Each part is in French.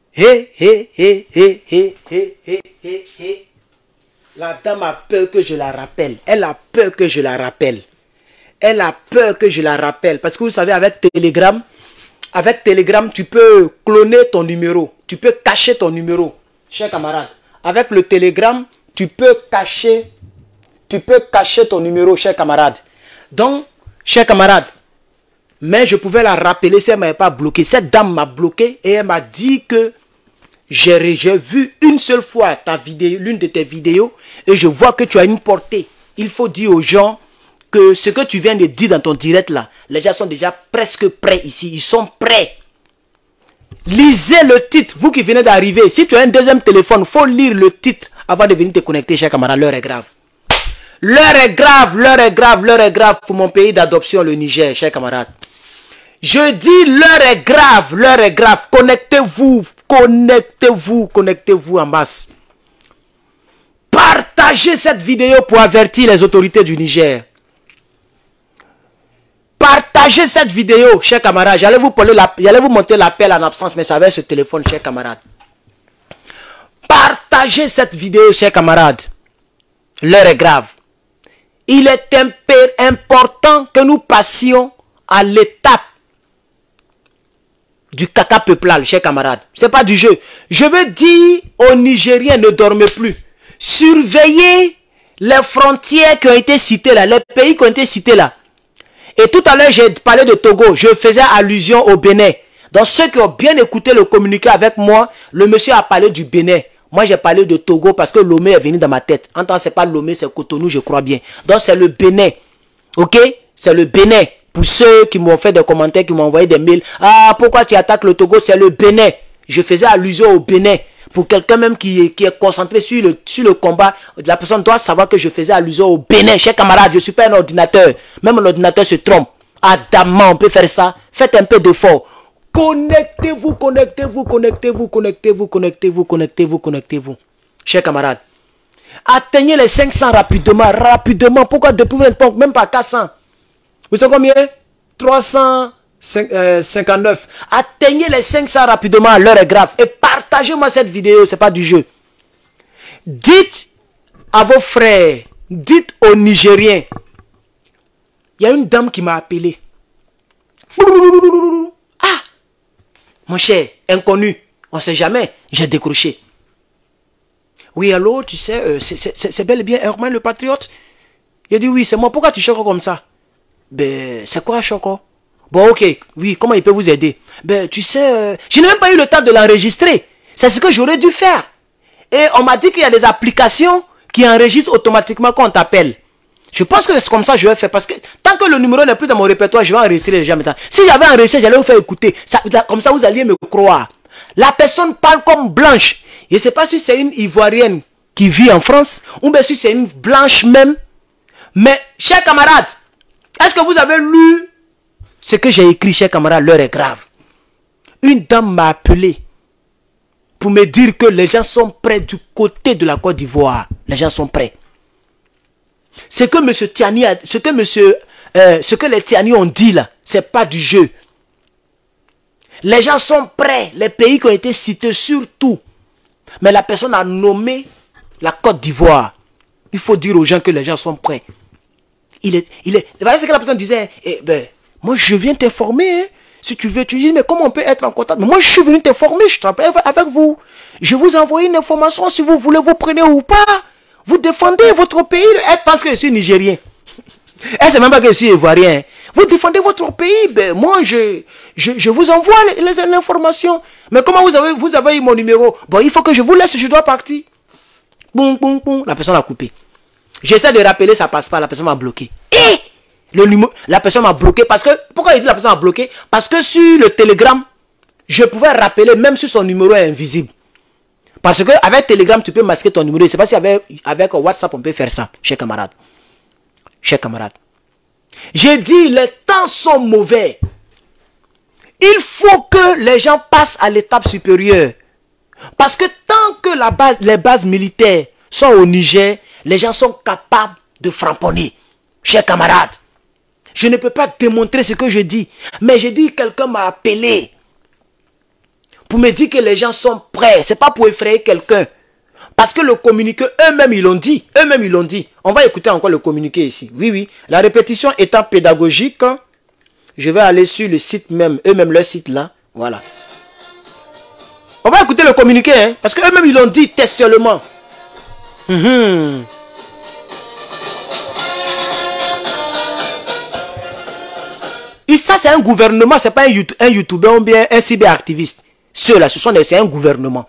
Hé, hé, hé, hé, hé, hé, hé, hé, hé. La dame a peur que je la rappelle. Elle a peur que je la rappelle. Elle a peur que je la rappelle. Parce que vous savez, avec Telegram, tu peux cloner ton numéro. Tu peux cacher ton numéro, cher camarade. Avec le Telegram, tu peux cacher ton numéro, cher camarade. Donc, cher camarade, mais je pouvais la rappeler si elle ne m'avait pas bloqué. Cette dame m'a bloqué et elle m'a dit que j'ai vu une seule fois l'une de tes vidéos et je vois que tu as une portée. Il faut dire aux gens que ce que tu viens de dire dans ton direct là, les gens sont déjà presque prêts ici. Ils sont prêts. Lisez le titre, vous qui venez d'arriver. Si tu as un deuxième téléphone, il faut lire le titre avant de venir te connecter, cher camarade. L'heure est grave. L'heure est grave, l'heure est grave, l'heure est grave pour mon pays d'adoption, le Niger, cher camarade. Je dis l'heure est grave, l'heure est grave. Connectez-vous, connectez-vous, connectez-vous en masse. Partagez cette vidéo pour avertir les autorités du Niger. Partagez cette vidéo, chers camarades. J'allais vous monter l'appel en absence, mais ça va être ce téléphone, chers camarades. Partagez cette vidéo, chers camarades. L'heure est grave. Il est important que nous passions à l'étape du caca peuplal, chers camarades. C'est pas du jeu. Je veux dire aux Nigériens, ne dormez plus. Surveillez les frontières qui ont été citées là, les pays qui ont été cités là. Et tout à l'heure, j'ai parlé de Togo. Je faisais allusion au Bénin. Donc, ceux qui ont bien écouté le communiqué avec moi, le monsieur a parlé du Bénin. Moi, j'ai parlé de Togo parce que Lomé est venu dans ma tête. En tant que c'est pas Lomé, c'est Cotonou, je crois bien. Donc, c'est le Bénin. Ok? C'est le Bénin. Pour ceux qui m'ont fait des commentaires, qui m'ont envoyé des mails. Ah, pourquoi tu attaques le Togo? C'est le Bénin. Je faisais allusion au Bénin. Pour quelqu'un même qui est concentré sur le combat, la personne doit savoir que je faisais allusion au Bénin. Chers camarades, je ne suis pas un ordinateur. Même l'ordinateur se trompe. Adamant, on peut faire ça. Faites un peu d'effort. Connectez-vous, connectez-vous, connectez-vous, connectez-vous, connectez-vous, connectez-vous, connectez-vous. Chers camarades, atteignez les 500 rapidement, rapidement. Pourquoi depuis vous n'êtes même pas 400? Vous savez combien? 359. Atteignez les 500 rapidement, l'heure est grave. Et partagez-moi cette vidéo, c'est pas du jeu. Dites à vos frères, dites aux Nigériens. Il y a une dame qui m'a appelé. Ah, mon cher, inconnu, on ne sait jamais, j'ai décroché. Oui, allô, tu sais, c'est bel et bien Herman le patriote. Il a dit oui, c'est moi, pourquoi tu choques comme ça? Ben, c'est quoi choco? Bon, ok, oui, comment il peut vous aider? Ben, tu sais, je n'ai même pas eu le temps de l'enregistrer. C'est ce que j'aurais dû faire. Et on m'a dit qu'il y a des applications qui enregistrent automatiquement quand on t'appelle. Je pense que c'est comme ça que je vais faire. Parce que tant que le numéro n'est plus dans mon répertoire, je vais enregistrer les gens maintenant. Si j'avais enregistré, j'allais vous faire écouter. Ça, comme ça, vous alliez me croire. La personne parle comme blanche. Je ne sais pas si c'est une Ivoirienne qui vit en France, ou bien si c'est une blanche même. Mais, chers camarades, est-ce que vous avez lu ce que j'ai écrit, chers camarades? L'heure est grave. Une dame m'a appelé pour me dire que les gens sont prêts du côté de la Côte d'Ivoire. Les gens sont prêts. Ce que M. Tiani a, ce que les Tiani ont dit là, c'est pas du jeu. Les gens sont prêts. Les pays qui ont été cités surtout. Mais la personne a nommé la Côte d'Ivoire. Il faut dire aux gens que les gens sont prêts. Voilà ce que la personne disait. Eh ben, moi je viens t'informer. Hein. Si tu veux, tu dis, mais comment on peut être en contact? Mais moi je suis venu t'informer, je travaille avec vous. Je vous envoie une information, si vous voulez, vous prenez ou pas. Vous défendez votre pays, parce que je suis nigérien. Et c'est même pas que je suis ivoirien. Vous défendez votre pays, ben moi je vous envoie l'information. Mais comment vous avez eu mon numéro? Bon, il faut que je vous laisse, je dois partir. Boum, boum, boum. La personne a coupé. J'essaie de rappeler, ça passe pas, la personne m'a bloqué. Et la personne m'a bloqué parce que, pourquoi il dit la personne m'a bloqué? Parce que sur le Telegram, je pouvais rappeler même si son numéro est invisible. Parce que avec Telegram, tu peux masquer ton numéro. Je ne sais pas si avec WhatsApp, on peut faire ça, chers camarades. Chers camarades. J'ai dit, les temps sont mauvais. Il faut que les gens passent à l'étape supérieure. Parce que tant que les bases militaires sont au Niger, les gens sont capables de framponner. Chers camarades, je ne peux pas démontrer ce que je dis. Mais j'ai dit, quelqu'un m'a appelé pour me dire que les gens sont prêts. C'est pas pour effrayer quelqu'un. Parce que le communiqué, eux-mêmes, ils l'ont dit. Eux-mêmes, ils l'ont dit. On va écouter encore le communiqué ici. Oui, oui. La répétition étant pédagogique, je vais aller sur le site même. Eux-mêmes, leur site là. Voilà. On va écouter le communiqué, hein, parce qu'eux-mêmes, ils l'ont dit textuellement. Et ça, c'est un gouvernement, c'est pas un YouTuber ou bien un cyberactiviste. Ceux-là, c'est un gouvernement.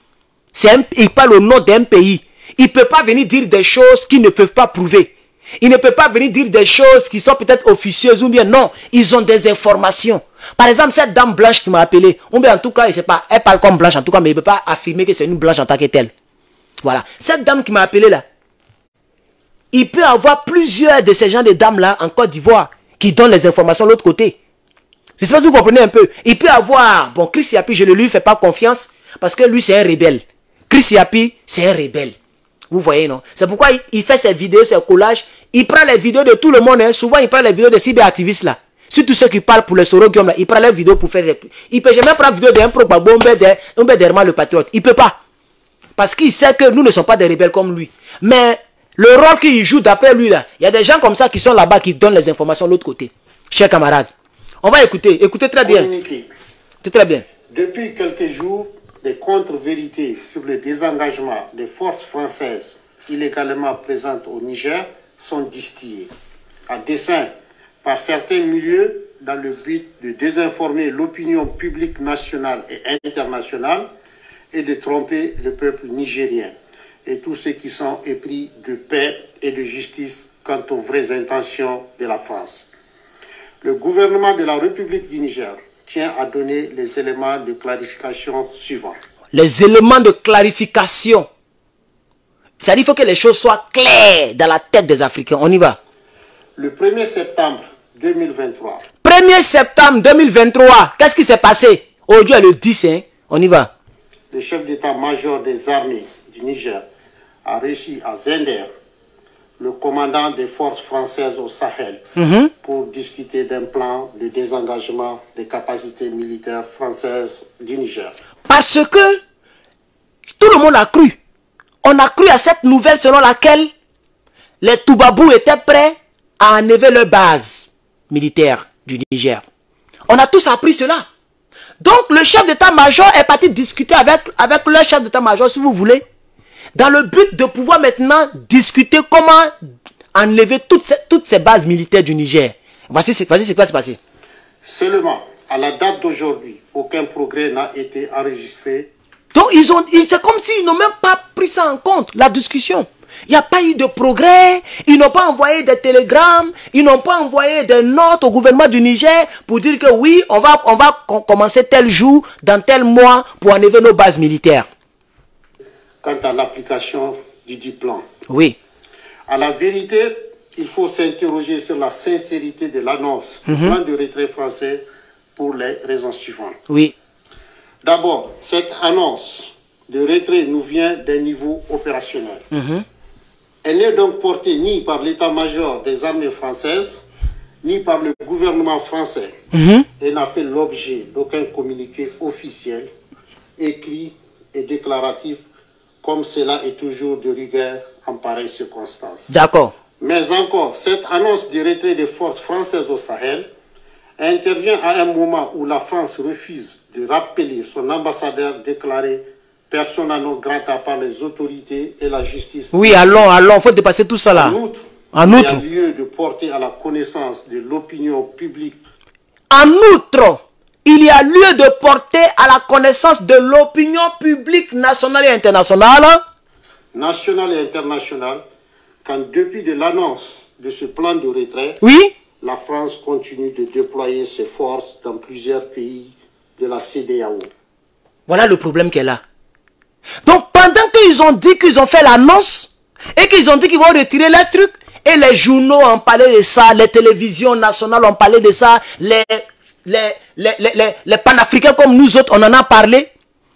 Il parle au nom d'un pays. Il ne peut pas venir dire des choses qu'ils ne peuvent pas prouver. Il ne peut pas venir dire des choses qui sont peut-être officieuses ou bien non. Ils ont des informations. Par exemple, cette dame blanche qui m'a appelé, ou bien en tout cas, elle parle comme blanche en tout cas, mais il ne peut pas affirmer que c'est une blanche en tant que telle. Voilà. Cette dame qui m'a appelé là, il peut avoir plusieurs de ces gens de dames là en Côte d'Ivoire qui donnent les informations de l'autre côté. Je ne sais pas si vous comprenez un peu. Il peut avoir, bon, Chris Yapi, je ne lui fais pas confiance parce que lui c'est un rebelle. Chris Yapi, c'est un rebelle. Vous voyez, non? C'est pourquoi il fait ses vidéos, ses collages. Il prend les vidéos de tout le monde. Hein. Souvent, il prend les vidéos des cyberactivistes là. Surtout ceux qui parlent pour les sorogium là. Il prend les vidéos pour faire... Il ne peut jamais prendre vidéo d'un propagande, d'Herman le patriote. Il ne peut pas. Parce qu'il sait que nous ne sommes pas des rebelles comme lui. Mais le rôle qu'il joue d'après lui là, il y a des gens comme ça qui sont là-bas qui donnent les informations de l'autre côté. Chers camarades, on va écouter. Écoutez très bien. C'est très bien. Depuis quelques jours, des contre-vérités sur le désengagement des forces françaises illégalement présentes au Niger sont distillées à dessein par certains milieux dans le but de désinformer l'opinion publique nationale et internationale et de tromper le peuple nigérien et tous ceux qui sont épris de paix et de justice quant aux vraies intentions de la France. Le gouvernement de la République du Niger tient à donner les éléments de clarification suivants. Les éléments de clarification. C'est-à-dire qu'il faut que les choses soient claires dans la tête des Africains. On y va. Le 1er septembre 2023. 1er septembre 2023. Qu'est-ce qui s'est passé? Aujourd'hui, le 10, hein? On y va. Le chef d'état-major des armées du Niger a reçu à Zender le commandant des forces françaises au Sahel pour discuter d'un plan de désengagement des capacités militaires françaises du Niger. Parce que tout le monde a cru. On a cru à cette nouvelle selon laquelle les Toubabous étaient prêts à enlever leur base militaire du Niger. On a tous appris cela. Donc le chef d'état-major est parti discuter avec le chef d'état-major, si vous voulez, dans le but de pouvoir maintenant discuter comment enlever toutes ces bases militaires du Niger. Voici ce qui va se passer. Seulement, à la date d'aujourd'hui, aucun progrès n'a été enregistré. Donc c'est comme s'ils n'ont même pas pris ça en compte, la discussion. Il n'y a pas eu de progrès, ils n'ont pas envoyé des télégrammes, ils n'ont pas envoyé des notes au gouvernement du Niger pour dire que oui, on va commencer tel jour, dans tel mois, pour enlever nos bases militaires. Quant à l'application du dit plan. Oui. À la vérité, il faut s'interroger sur la sincérité de l'annonce du plan de retrait français pour les raisons suivantes. Oui. D'abord, cette annonce de retrait nous vient d'un niveau opérationnel. Elle n'est donc portée ni par l'état-major des armées françaises, ni par le gouvernement français. Elle n'a fait l'objet d'aucun communiqué officiel, écrit et déclaratif, comme cela est toujours de rigueur en pareille circonstance. D'accord. Mais encore, cette annonce de retrait des forces françaises au Sahel intervient à un moment où la France refuse de rappeler son ambassadeur déclaré persona non grata par les autorités et la justice. Oui, allons, il faut dépasser tout ça là. En outre, il y a lieu de porter à la connaissance de l'opinion publique. En outre, il y a lieu de porter à la connaissance de l'opinion publique nationale et internationale. Nationale et internationale, quand depuis de l'annonce de ce plan de retrait, oui, la France continue de déployer ses forces dans plusieurs pays de la CEDEAO. Voilà le problème qu'elle a. Donc pendant qu'ils ont dit qu'ils ont fait l'annonce et qu'ils ont dit qu'ils vont retirer les trucs, et les journaux ont parlé de ça, les télévisions nationales ont parlé de ça, les panafricains comme nous autres, on en a parlé.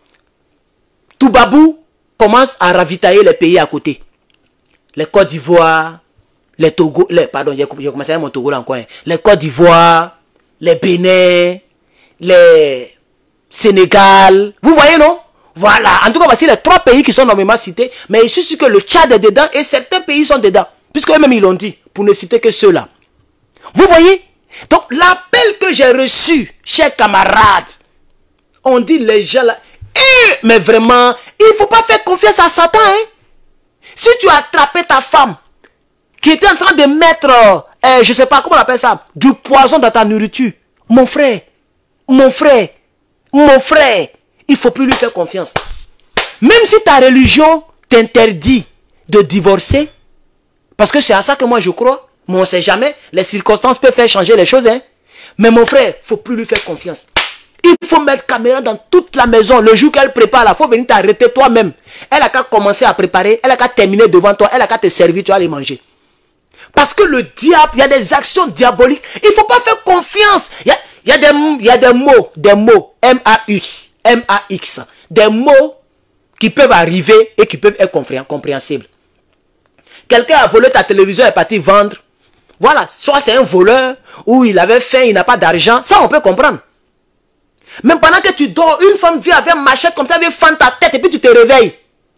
Toubabou commence à ravitailler les pays à côté. Les Côte d'Ivoire, les Togo, pardon, j'ai commencé à mon Togo là encore. Les Côte d'Ivoire, les Bénin, les Sénégal. Vous voyez, non? Voilà. En tout cas, voici les 3 pays qui sont normalement cités. Mais je suis sûr que le Tchad est dedans et certains pays sont dedans. Puisque eux-mêmes, ils l'ont dit. Pour ne citer que ceux-là. Vous voyez? Donc, l'appel que j'ai reçu, chers camarades, on dit les gens là, mais vraiment, il ne faut pas faire confiance à Satan. Hein? Si tu as attrapé ta femme, qui était en train de mettre, je ne sais pas comment on appelle ça, du poison dans ta nourriture, mon frère, mon frère, mon frère, il ne faut plus lui faire confiance. Même si ta religion t'interdit de divorcer, parce que c'est à ça que moi je crois, mais on ne sait jamais, les circonstances peuvent faire changer les choses. Hein? Mais mon frère, il ne faut plus lui faire confiance. Il faut mettre caméra dans toute la maison. Le jour qu'elle prépare, il faut venir t'arrêter toi-même. Elle a qu'à commencer à préparer, elle a qu'à terminer devant toi, elle a qu'à te servir, tu vas aller manger. Parce que le diable, il y a des actions diaboliques. Il ne faut pas faire confiance. Il y a des mots, M-A-X, M-A-X, des mots qui peuvent arriver et qui peuvent être compréhensibles. Quelqu'un a volé ta télévision et est parti vendre. Voilà, soit c'est un voleur, ou il avait faim, il n'a pas d'argent. Ça, on peut comprendre. Même pendant que tu dors, une femme vient avec une machette comme ça, elle vient fendre ta tête et puis tu te réveilles.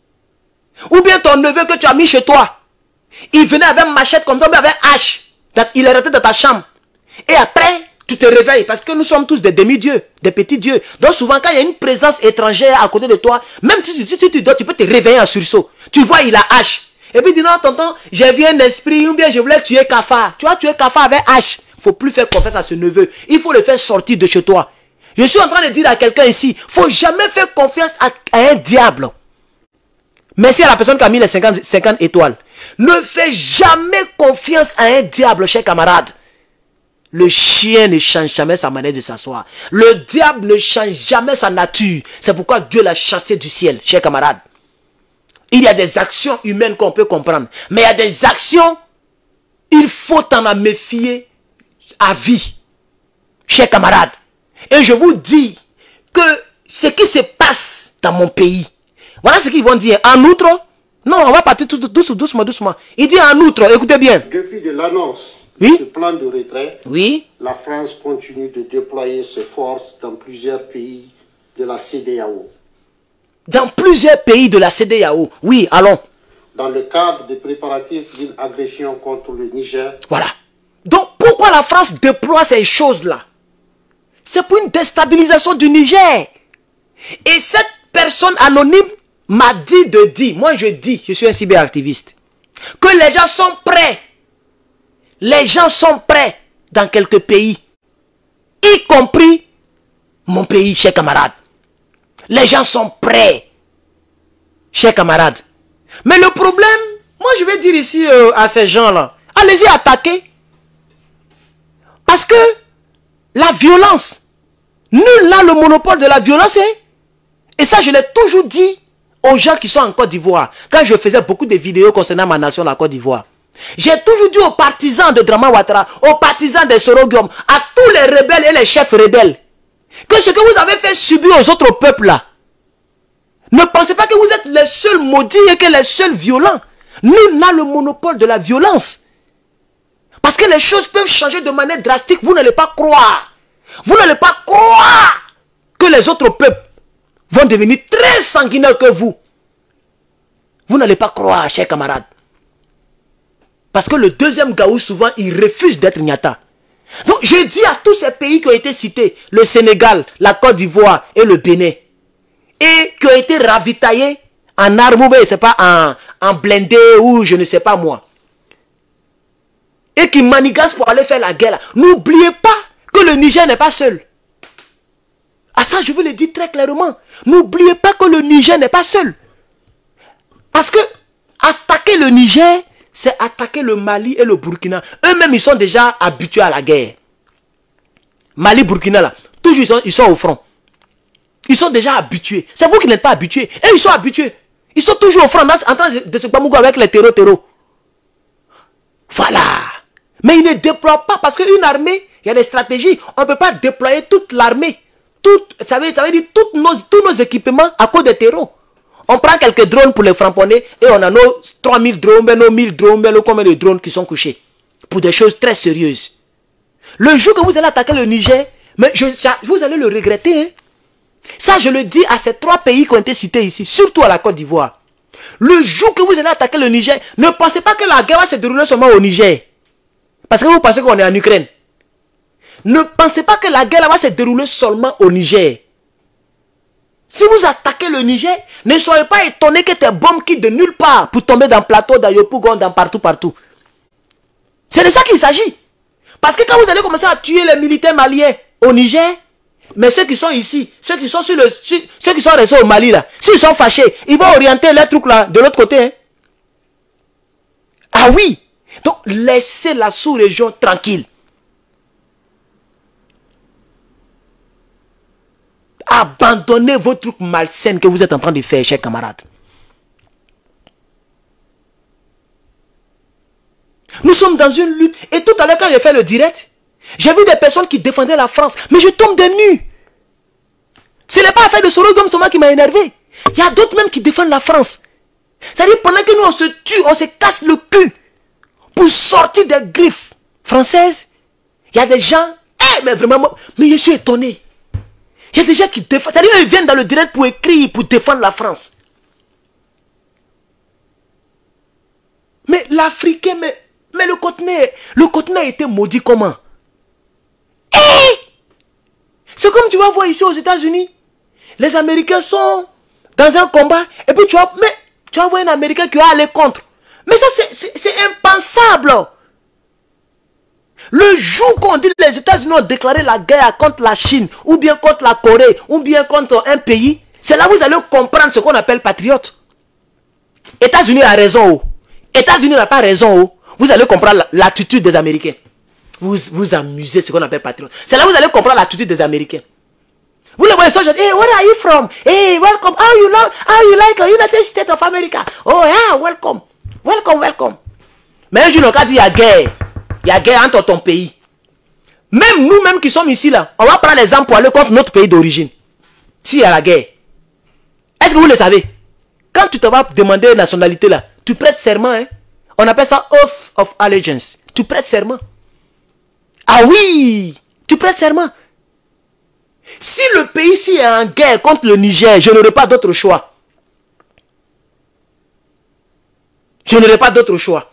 Ou bien ton neveu que tu as mis chez toi, il venait avec une machette comme ça, mais avec un hache. Il est resté dans ta chambre. Et après, tu te réveilles. Parce que nous sommes tous des demi-dieux, des petits dieux. Donc souvent, quand il y a une présence étrangère à côté de toi, même si tu dors, tu peux te réveiller en sursaut. Tu vois, il a hache. Et puis, dis non, tonton, j'ai vu un esprit, ou bien je voulais tuer Kafar. Tu as tué Kafar avec hache. Il ne faut plus faire confiance à ce neveu. Il faut le faire sortir de chez toi. Je suis en train de dire à quelqu'un ici, il ne faut jamais faire confiance à un diable. Merci à la personne qui a mis les 50 étoiles. Ne fais jamais confiance à un diable, chers camarades. Le chien ne change jamais sa manière de s'asseoir. Le diable ne change jamais sa nature. C'est pourquoi Dieu l'a chassé du ciel, chers camarades. Il y a des actions humaines qu'on peut comprendre. Mais il y a des actions, il faut en méfier à vie, chers camarades. Et je vous dis que ce qui se passe dans mon pays, voilà ce qu'ils vont dire. En outre, non, on va partir doucement. Il dit en outre, écoutez bien. Depuis de l'annonce de ce plan de retrait, la France continue de déployer ses forces dans plusieurs pays de la CEDEAO. Dans plusieurs pays de la CEDEAO, oui, allons. Dans le cadre des préparatifs d'une agression contre le Niger. Voilà. Donc, pourquoi la France déploie ces choses-là? C'est pour une déstabilisation du Niger. Et cette personne anonyme m'a dit moi je dis, je suis un cyberactiviste, que les gens sont prêts. Les gens sont prêts dans quelques pays, y compris mon pays, chers camarades. Les gens sont prêts, chers camarades. Mais le problème, moi je vais dire ici à ces gens-là, allez-y attaquer. Parce que la violence, nul n'a le monopole de la violence. Hein? Et ça, je l'ai toujours dit aux gens qui sont en Côte d'Ivoire. Quand je faisais beaucoup de vidéos concernant ma nation, la Côte d'Ivoire. J'ai toujours dit aux partisans de Draman Ouattara, aux partisans de Soro Guillaume, à tous les rebelles et les chefs rebelles, que ce que vous avez fait subir aux autres peuples là, ne pensez pas que vous êtes les seuls maudits et que les seuls violents. Nul n'a le monopole de la violence. Parce que les choses peuvent changer de manière drastique. Vous n'allez pas croire. Vous n'allez pas croire que les autres peuples vont devenir très sanguinaires que vous. Vous n'allez pas croire, chers camarades. Parce que le deuxième Gaou, souvent, il refuse d'être Nyata. Donc, je dis à tous ces pays qui ont été cités, le Sénégal, la Côte d'Ivoire et le Bénin, et qui ont été ravitaillés en armes, mais c'est pas en blindé ou je ne sais pas moi, et qui manigassent pour aller faire la guerre. N'oubliez pas que le Niger n'est pas seul. À ça, je veux le dire très clairement. N'oubliez pas que le Niger n'est pas seul. Parce que attaquer le Niger, c'est attaquer le Mali et le Burkina. Eux-mêmes, ils sont déjà habitués à la guerre. Mali, Burkina, là, toujours ils sont au front. Ils sont déjà habitués. C'est vous qui n'êtes pas habitués. Et ils sont habitués. Ils sont toujours au front, en train de se bamouger avec les terreaux. Voilà. Mais ils ne déploient pas parce qu'une armée, il y a des stratégies. On ne peut pas déployer toute l'armée. Ça veut dire tous nos équipements à cause des terreaux. On prend quelques drones pour les framponner et on a nos 3000 drones, nos 1000 drones, combien de drones qui sont couchés. Pour des choses très sérieuses. Le jour que vous allez attaquer le Niger, mais vous allez le regretter. Hein? Ça, je le dis à ces 3 pays qui ont été cités ici, surtout à la Côte d'Ivoire. Le jour que vous allez attaquer le Niger, ne pensez pas que la guerre va se dérouler seulement au Niger. Parce que vous pensez qu'on est en Ukraine. Ne pensez pas que la guerre va se dérouler seulement au Niger. Si vous attaquez le Niger, ne soyez pas étonnés que tes bombes quittent de nulle part pour tomber dans le plateau d'Ayopougon, dans partout. C'est de ça qu'il s'agit. Parce que quand vous allez commencer à tuer les militaires maliens au Niger, mais ceux qui sont ici, ceux qui sont restés au Mali là, s'ils sont fâchés, ils vont orienter les trucs là de l'autre côté. Hein. Ah oui. Donc laissez la sous-région tranquille. Abandonnez vos trucs malsains que vous êtes en train de faire, chers camarades. Nous sommes dans une lutte. Et tout à l'heure, quand j'ai fait le direct, j'ai vu des personnes qui défendaient la France. Mais je tombe des nues. Ce n'est pas l'affaire de Sorogum Soma qui m'a énervé. Il y a d'autres même qui défendent la France. C'est-à-dire, pendant que nous, on se tue, on se casse le cul pour sortir des griffes françaises, il y a des gens, mais vraiment, mais je suis étonné. Il y a des gens qui défendent, c'est-à-dire ils viennent dans le direct pour écrire, pour défendre la France. Mais l'Africain, mais le continent a été maudit comment? C'est comme tu vas voir ici aux États-Unis. Les Américains sont dans un combat, et puis tu vas voir un Américain qui va aller contre. Mais ça, c'est impensable. Le jour qu'on dit que les États-Unis ont déclaré la guerre contre la Chine, ou bien contre la Corée, ou bien contre un pays, c'est là où vous allez comprendre ce qu'on appelle patriote. États-Unis a raison. Oh. États-Unis n'a pas raison. Oh. Vous allez comprendre l'attitude des Américains. Vous amusez ce qu'on appelle patriote. C'est là où vous allez comprendre l'attitude des Américains. Vous le voyez, hey, where are you from? Hey, welcome. How you like the United States of America? Oh, yeah, welcome. Welcome. Mais un jour, on a dit, il y a guerre. Il y a guerre entre ton pays. Même nous-mêmes qui sommes ici, là, on va prendre l'exemple pour aller contre notre pays d'origine. S'il y a la guerre. Est-ce que vous le savez? Quand tu te vas demander une nationalité, là, tu prêtes serment. Hein? On appelle ça Oath of Allegiance. Tu prêtes serment. Ah oui! Tu prêtes serment. Si le pays ici est en guerre contre le Niger, je n'aurai pas d'autre choix. Je n'aurai pas d'autre choix.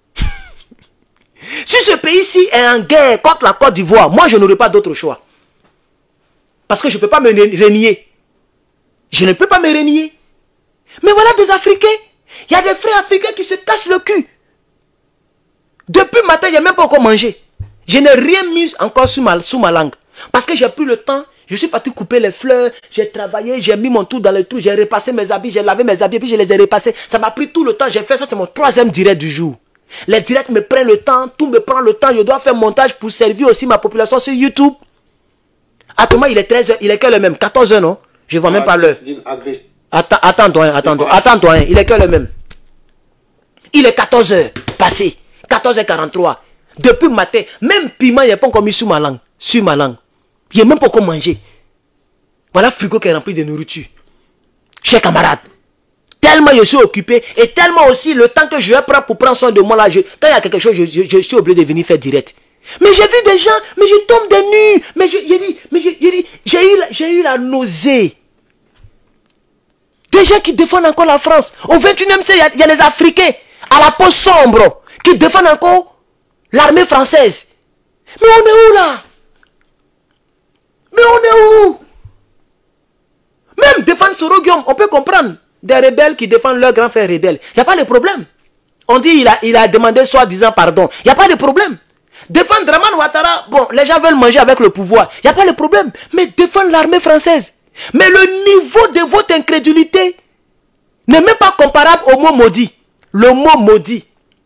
Si ce pays-ci est en guerre contre la Côte d'Ivoire, moi je n'aurai pas d'autre choix. Parce que je ne peux pas me renier. Je ne peux pas me renier. Mais voilà des Africains. Il y a des frères africains qui se cassent le cul. Depuis le matin, il n'y a même pas encore mangé. Je n'ai rien mis encore sous ma langue. Parce que j'ai pris le temps. Je suis parti couper les fleurs. J'ai travaillé. J'ai mis mon tout dans le trou. J'ai repassé mes habits. J'ai lavé mes habits. Puis je les ai repassés. Ça m'a pris tout le temps. J'ai fait ça. C'est mon 3e direct du jour. Les directs me prennent le temps. Tout me prend le temps. Je dois faire montage pour servir aussi ma population sur YouTube. Actuellement, il est 13h. Il est que le même. 14h, non? Je ne vois même pas l'heure. Attends-toi. Il est que le même. Il est 14h. Passé. 14h43. Depuis le matin. Même piment, il n'y a pas encore mis sur ma langue. Il n'y a même pas encore mangé. Voilà le frigo qui est rempli de nourriture. Chers camarades. Tellement je suis occupé. Et tellement aussi le temps que je vais prendre pour prendre soin de moi là. Quand il y a quelque chose, je suis obligé de venir faire direct. Mais j'ai vu des gens. Mais je tombe des nues. J'ai eu la nausée. Des gens qui défendent encore la France. Au 21e siècle, il y a les Africains à la peau sombre qui défendent encore l'armée française. Mais on est où là? Mais on est où? Même défendre Sorogium, on peut comprendre. Des rebelles qui défendent leur grand frère rebelle. Il n'y a pas de problème. On dit il a demandé soi-disant pardon. Il n'y a pas de problème. Défendre Draman Ouattara, bon, les gens veulent manger avec le pouvoir. Il n'y a pas de problème. Mais défendre l'armée française. Mais le niveau de votre incrédulité n'est même pas comparable au mot maudit. Le mot maudit.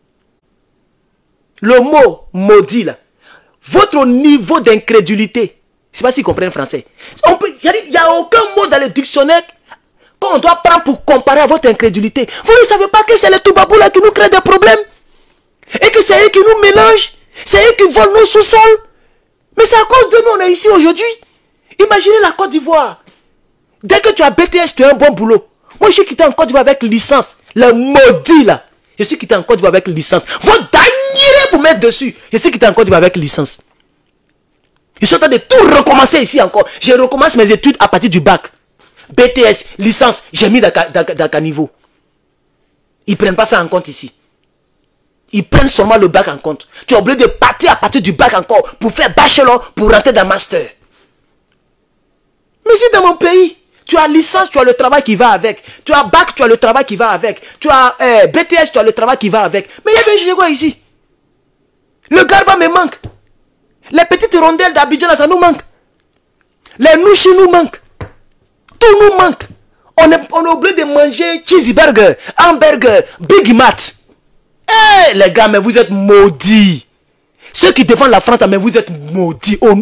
Le mot maudit là. Votre niveau d'incrédulité. Je ne sais pas s'ils comprennent français. Il n'y a aucun mot dans le dictionnaire qu'on doit prendre pour comparer à votre incrédulité. Vous ne savez pas que c'est les Toubabou là qui nous créent des problèmes? Et que c'est eux qui nous mélangent? C'est eux qui volent nos sous-sols? Mais c'est à cause de nous on est ici aujourd'hui. Imaginez la Côte d'Ivoire. Dès que tu as BTS, tu as un bon boulot. Moi je suis quitté en Côte d'Ivoire avec licence. Le maudit là. Je suis quitté en Côte d'Ivoire avec licence. Vous dernier pour mettre dessus. Je suis quitté en Côte d'Ivoire avec licence. Je suis en train de tout recommencer ici encore. Je recommence mes études à partir du bac. BTS, licence, j'ai mis dans niveau. Ils ne prennent pas ça en compte ici. Ils prennent seulement le bac en compte. Tu es obligé de partir à partir du bac encore pour faire bachelor, pour rentrer dans master. Mais si dans mon pays, tu as licence, tu as le travail qui va avec. Tu as bac, tu as le travail qui va avec. Tu as BTS, tu as le travail qui va avec. Mais il y a bien quoi ici? Le garba me manque. Les petites rondelles d'Abidjan, ça nous manque. Les nouchis nous manquent. Tout nous manque. On est obligé de manger cheeseburger, hamburger, Big Mac. Eh, les gars, mais vous êtes maudits. Ceux qui défendent la France, mais vous êtes maudits. Oh,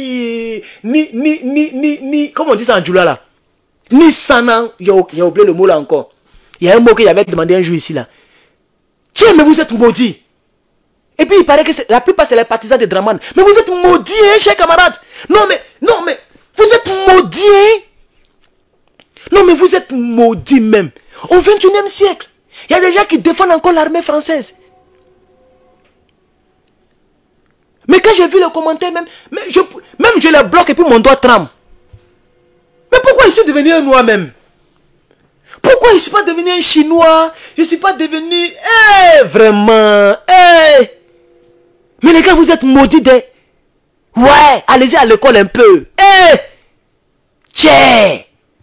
comment on dit ça en Djoula là? Ni sana, il a oublié le mot là encore. Il y a un mot qu'il avait demandé un jour ici là. Tiens, mais vous êtes maudits. Et puis il paraît que la plupart c'est les partisans de Draman. Mais vous êtes maudits, hein, chers camarades. Non mais, vous êtes maudits, hein. Non mais vous êtes maudits même. Au 21e siècle, il y a des gens qui défendent encore l'armée française. Mais quand j'ai vu le commentaire, même je les bloque et puis mon doigt tremble. Mais pourquoi je suis devenu un noir même? Pourquoi je ne suis pas devenu un chinois? Je ne suis pas devenu... vraiment. Mais les gars, vous êtes maudits de... Ouais, allez-y à l'école un peu. Tiens.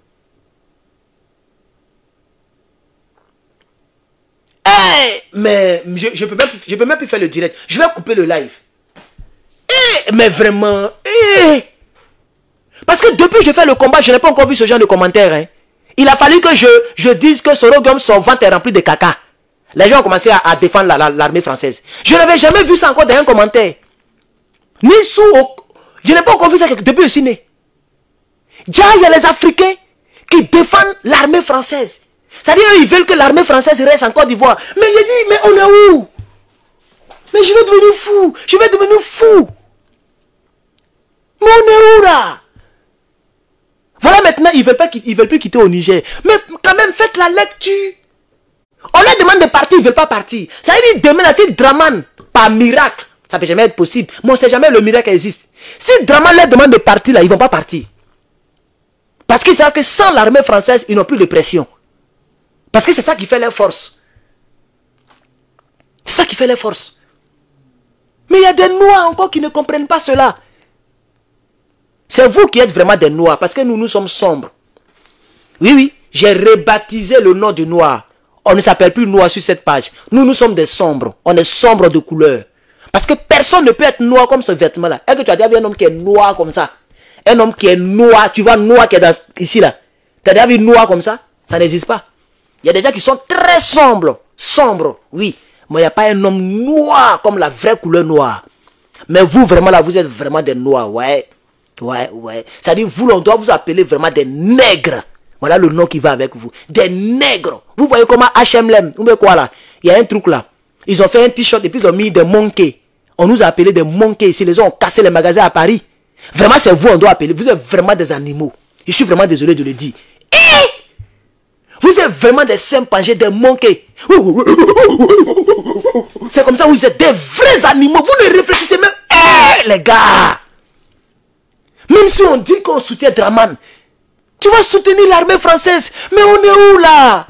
Mais je peux même plus faire le direct. Je vais couper le live. Mais vraiment. Parce que depuis que je fais le combat, je n'ai pas encore vu ce genre de commentaires. Hein. Il a fallu que je dise que Sorogum, son ventre est rempli de caca. Les gens ont commencé à défendre l'armée française. Je n'avais jamais vu ça encore dans un commentaire. Ni sous... Je n'ai pas encore vu ça depuis que je suis né. Déjà, il y a les Africains qui défendent l'armée française. C'est-à-dire qu'ils veulent que l'armée française reste en Côte d'Ivoire. Mais il dit, mais on est où? Mais je vais devenir fou. Je vais devenir fou. Mais on est où là? Voilà maintenant, ils ne veulent plus quitter au Niger. Mais quand même, faites la lecture. On leur demande de partir, ils ne veulent pas partir. Ça veut dire demain, si Draman, par miracle, ça ne peut jamais être possible. Mais on ne sait jamais le miracle existe. Si Draman leur demande de partir là, ils ne vont pas partir. Parce qu'ils savent que sans l'armée française, ils n'ont plus de pression. Parce que c'est ça qui fait leur force. C'est ça qui fait leur force. Mais il y a des Noirs encore qui ne comprennent pas cela. C'est vous qui êtes vraiment des Noirs. Parce que nous sommes sombres. Oui, oui. J'ai rebaptisé le nom du Noir. On ne s'appelle plus Noir sur cette page. Nous sommes des sombres. On est sombres de couleur. Parce que personne ne peut être noir comme ce vêtement-là. Est-ce que tu as déjà vu un homme qui est noir comme ça? Un homme qui est noir. Tu vois noir qui est ici là. Tu as déjà vu noir comme ça? Ça n'existe pas. Il y a des gens qui sont très sombres. Sombres, oui. Mais il n'y a pas un homme noir comme la vraie couleur noire. Mais vous, vraiment là, vous êtes vraiment des noirs. Ouais. Ouais, ouais. C'est-à-dire, vous, on doit vous appeler vraiment des nègres. Voilà le nom qui va avec vous. Des nègres. Vous voyez comment H&M, vous voyez quoi là? Il y a un truc là. Ils ont fait un t-shirt et puis ils ont mis des monkeys. On nous a appelés des monkeys ici. Les gens ont cassé les magasins à Paris. Vraiment, c'est vous, on doit appeler. Vous êtes vraiment des animaux. Je suis vraiment désolé de le dire. Vous êtes vraiment des chimpanzés, des monkeys. C'est comme ça, vous êtes des vrais animaux. Vous ne réfléchissez même. Les gars. Même si on dit qu'on soutient Draman, tu vas soutenir l'armée française. Mais on est où là?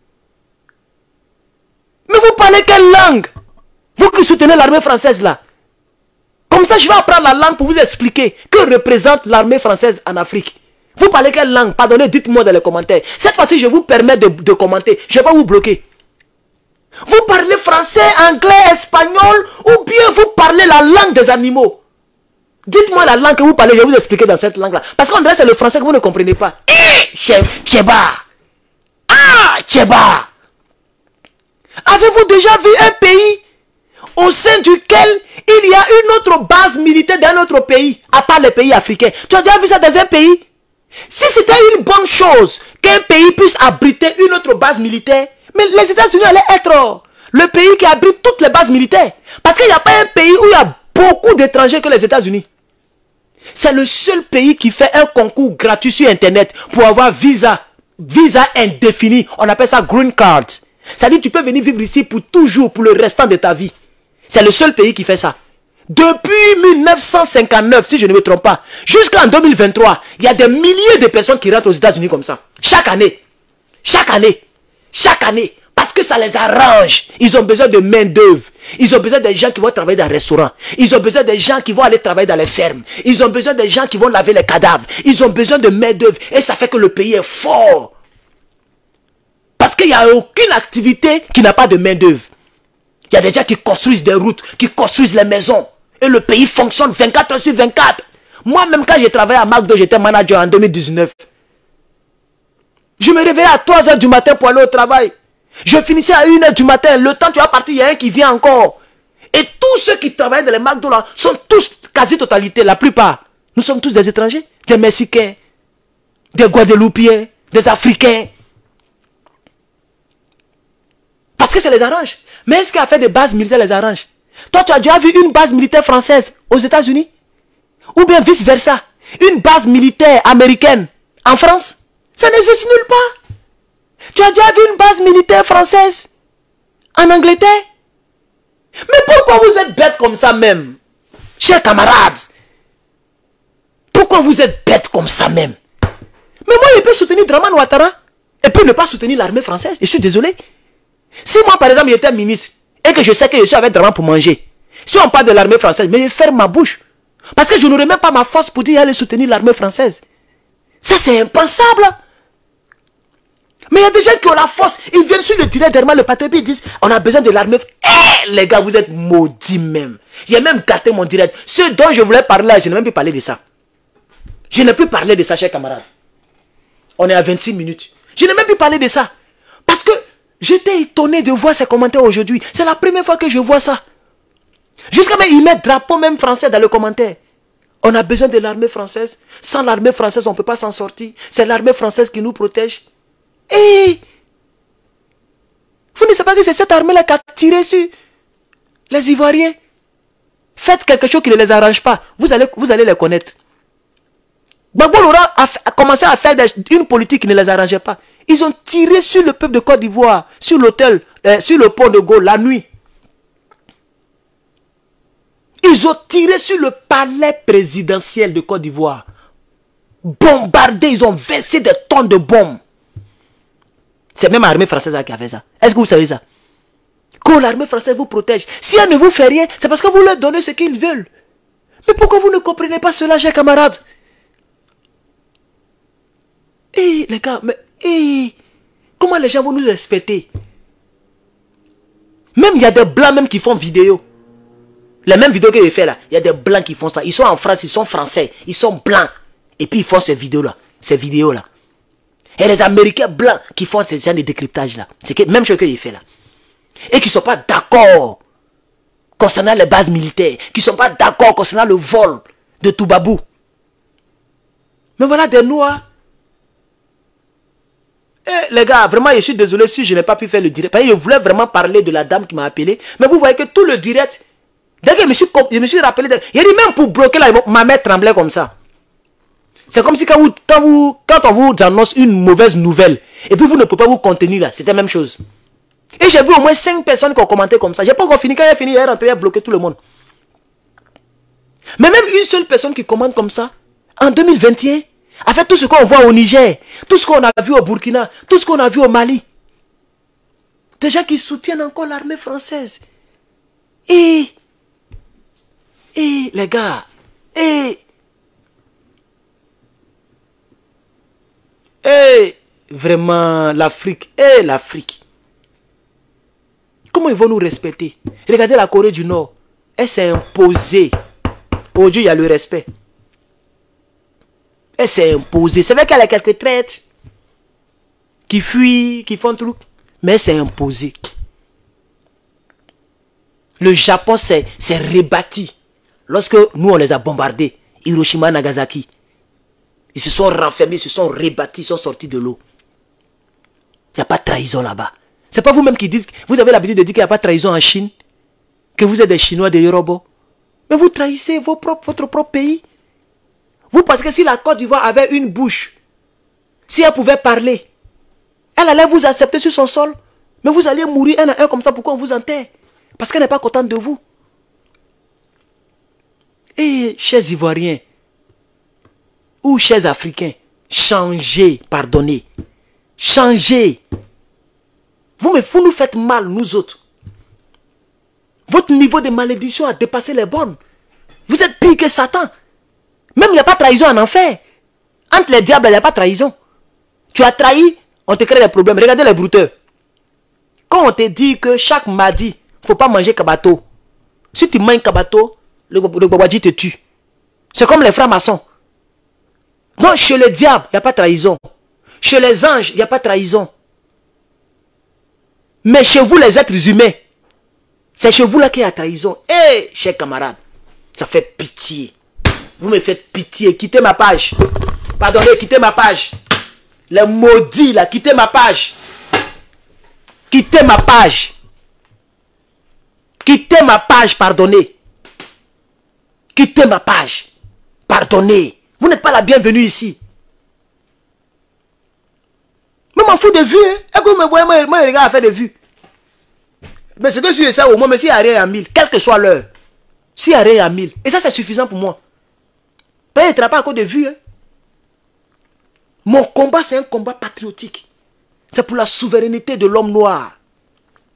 Mais vous parlez quelle langue? Vous qui soutenez l'armée française là. Comme ça, je vais apprendre la langue pour vous expliquer que représente l'armée française en Afrique. Vous parlez quelle langue? Pardonnez, dites-moi dans les commentaires. Cette fois-ci, je vous permets de commenter. Je ne vais pas vous bloquer. Vous parlez français, anglais, espagnol, ou bien vous parlez la langue des animaux? Dites-moi la langue que vous parlez, je vais vous expliquer dans cette langue-là. Parce qu'on dirait que c'est le français que vous ne comprenez pas. Tcheba. Ah, Tcheba. Avez-vous déjà vu un pays au sein duquel il y a une autre base militaire d'un autre pays, à part les pays africains? Tu as déjà vu ça dans un pays? Si c'était une bonne chose qu'un pays puisse abriter une autre base militaire, mais les États-Unis allaient être le pays qui abrite toutes les bases militaires. Parce qu'il n'y a pas un pays où il y a beaucoup d'étrangers que les États-Unis. C'est le seul pays qui fait un concours gratuit sur Internet pour avoir visa indéfini. On appelle ça green card. C'est-à-dire que tu peux venir vivre ici pour toujours, pour le restant de ta vie. C'est le seul pays qui fait ça. Depuis 1959, si je ne me trompe pas, jusqu'en 2023, il y a des milliers de personnes qui rentrent aux États-Unis comme ça. Chaque année. Chaque année. Chaque année. Parce que ça les arrange. Ils ont besoin de main-d'œuvre. Ils ont besoin des gens qui vont travailler dans les restaurants. Ils ont besoin des gens qui vont aller travailler dans les fermes. Ils ont besoin des gens qui vont laver les cadavres. Ils ont besoin de main-d'œuvre. Et ça fait que le pays est fort. Parce qu'il n'y a aucune activité qui n'a pas de main-d'œuvre. Il y a des gens qui construisent des routes, qui construisent les maisons. Et le pays fonctionne 24 heures sur 24. Moi-même, quand j'ai travaillé à McDo, j'étais manager en 2019. Je me réveillais à 3 heures du matin pour aller au travail. Je finissais à 1 heure du matin. Le temps tu vas partir, il y a un qui vient encore. Et tous ceux qui travaillent dans les McDo là sont tous, quasi-totalité, la plupart. Nous sommes tous des étrangers. Des Mexicains, des Guadeloupéens, des Africains. Parce que ça les arrange. Mais est-ce qu'à faire des bases militaires les arrange? Toi, tu as déjà vu une base militaire française aux États-Unis? Ou bien vice-versa? Une base militaire américaine en France? Ça n'existe nulle part. Tu as déjà vu une base militaire française en Angleterre? Mais pourquoi vous êtes bêtes comme ça même? Chers camarades, pourquoi vous êtes bêtes comme ça même? Mais moi, je peux soutenir Draman Ouattara et puis ne pas soutenir l'armée française. Je suis désolé. Si moi, par exemple, j'étais ministre et que je sais que je suis avec Draman pour manger, si on parle de l'armée française, mais je ferme ma bouche. Parce que je n'aurai même pas ma force pour dire aller soutenir l'armée française. Ça, c'est impensable. Mais il y a des gens qui ont la force. Ils viennent sur le direct derrière le patron et ils disent on a besoin de l'armée. Eh les gars, vous êtes maudits même. J'ai même gâté mon direct. Ce dont je voulais parler là, je n'ai même plus parlé de ça. Je n'ai plus parlé de ça, chers camarades. On est à 26 minutes. Je n'ai même plus parlé de ça. Parce que j'étais étonné de voir ces commentaires aujourd'hui. C'est la première fois que je vois ça. Jusqu'à même, ils mettent drapeau même français dans le commentaire. On a besoin de l'armée française. Sans l'armée française, on ne peut pas s'en sortir. C'est l'armée française qui nous protège. Et vous ne savez pas que c'est cette armée-là qui a tiré sur les Ivoiriens. Faites quelque chose qui ne les arrange pas. Vous allez les connaître. Gbagbo Laurent a commencé à faire une politique qui ne les arrangeait pas. Ils ont tiré sur le peuple de Côte d'Ivoire, sur l'hôtel, sur le pont de Gaulle, la nuit. Ils ont tiré sur le palais présidentiel de Côte d'Ivoire. Bombardé, ils ont versé des tonnes de bombes. C'est même l'armée française qui a fait ça. Est-ce que vous savez ça? Quand l'armée française vous protège, si elle ne vous fait rien, c'est parce que vous leur donnez ce qu'ils veulent. Mais pourquoi vous ne comprenez pas cela, chers camarades? Eh les gars, mais comment les gens vont nous respecter? Même il y a des blancs même qui font vidéo. Les mêmes vidéos que j'ai fait là, il y a des blancs qui font ça. Ils sont en France, ils sont français, ils sont blancs. Et puis ils font ces vidéos-là. Et les Américains blancs qui font ces genre de décryptage là. C'est la même chose que j'ai fait là. Et qui ne sont pas d'accord concernant les bases militaires. Qui ne sont pas d'accord concernant le vol de Toubabou. Mais voilà des noirs. Eh, les gars, vraiment, je suis désolé si je n'ai pas pu faire le direct. Parce que je voulais vraiment parler de la dame qui m'a appelé. Mais vous voyez que tout le direct, dès que je me suis rappelé, il dit même pour bloquer là, ma main tremblait comme ça. C'est comme si quand on vous annonce une mauvaise nouvelle, et puis vous ne pouvez pas vous contenir là, c'était la même chose. Et j'ai vu au moins 5 personnes qui ont commenté comme ça. J'ai pas encore fini, quand il a fini, il est rentré, il a bloqué tout le monde. Mais même une seule personne qui commente comme ça, en 2021, a fait tout ce qu'on voit au Niger, tout ce qu'on a vu au Burkina, tout ce qu'on a vu au Mali. Des gens qui soutiennent encore l'armée française. Et les gars, vraiment l'Afrique, l'Afrique. Comment ils vont nous respecter? Regardez la Corée du Nord, elle s'est imposée. Aujourd'hui, il y a le respect. Elle s'est imposée. C'est vrai qu'elle a quelques traites qui fuient, qui font tout. Mais elle s'est imposée. Le Japon s'est rebâti. Lorsque nous, on les a bombardés. Hiroshima, Nagasaki. Ils se sont renfermés, ils se sont rebâtis, ils sont sortis de l'eau. Il n'y a pas de trahison là-bas. C'est pas vous-même qui dites, vous avez l'habitude de dire qu'il n'y a pas de trahison en Chine. Que vous êtes des Chinois, des Yorubas. Mais vous trahissez votre propre pays. Vous pensez que si la Côte d'Ivoire avait une bouche, si elle pouvait parler, elle allait vous accepter sur son sol. Mais vous alliez mourir un à un comme ça, pourquoi on vous enterre? Parce qu'elle n'est pas contente de vous. Et chers Ivoiriens, ou chers Africains, changez, pardonnez. Changez. Vous nous faites mal, nous autres. Votre niveau de malédiction a dépassé les bornes. Vous êtes pire que Satan. Même il n'y a pas de trahison en enfer. Entre les diables, il n'y a pas de trahison. Tu as trahi, on te crée des problèmes. Regardez les brouteurs. Quand on te dit que chaque mardi, il ne faut pas manger kabato. Si tu manges kabato, le Babadji te tue. C'est comme les francs-maçons. Donc chez le diable, il n'y a pas de trahison. Chez les anges, il n'y a pas de trahison. Mais chez vous, les êtres humains, c'est chez vous là qu'il y a trahison. Eh, chers camarades, ça fait pitié. Vous me faites pitié. Quittez ma page. Pardonnez, quittez ma page. Les maudits là, quittez ma page. Quittez ma page. Quittez ma page, pardonnez. Quittez ma page. Pardonnez. Vous n'êtes pas la bienvenue ici. Mais m'en fous de vues. Hein? Et que vous me voyez, moi, je regarde à faire des vues. Mais c'est que je suis ça au moins, mais s'il n'y a rien à 1000, quelle que soit l'heure, s'il n'y a rien à 1000, et ça c'est suffisant pour moi. Pas être pas à cause de vues. Hein? Mon combat, c'est un combat patriotique. C'est pour la souveraineté de l'homme noir.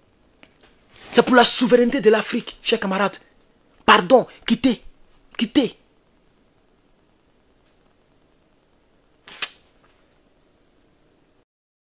C'est pour la souveraineté de l'Afrique, chers camarades. Pardon, quittez. Quittez.